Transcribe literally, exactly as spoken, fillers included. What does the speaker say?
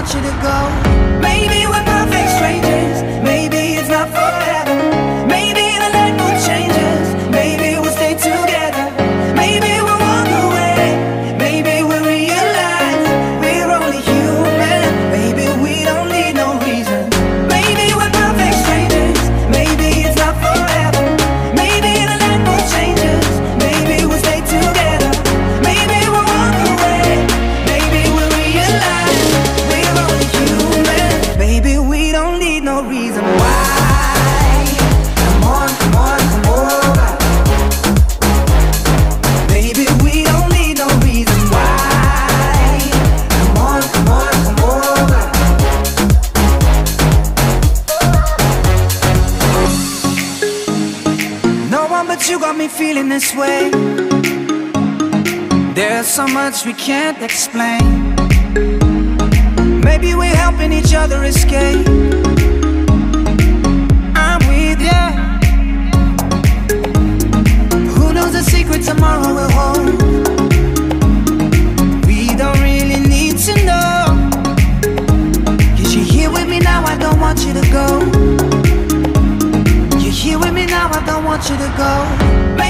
want you to go. Maybe we're perfect strangers, maybe it's not forever. Maybe the night will change us, maybe we'll stay together. Maybe we'll walk away, maybe we'll realize we're only human. Maybe we don't need no reason. Maybe we're perfect strangers, maybe it's not forever. Maybe the night will change us, maybe we'll stay together. Maybe we'll walk away, maybe we'll realize we're only human. Maybe we don't need no reason why. Come on, come on, come over. Maybe we don't need no reason why. Come on, come on, come over. No one but you got me feeling this way. There's so much we can't explain. Maybe we're helping each other escape. I'm with ya. Who knows the secret tomorrow will hold? We don't really need to know. 'Cause you're here with me now, I don't want you to go. You're here with me now, I don't want you to go.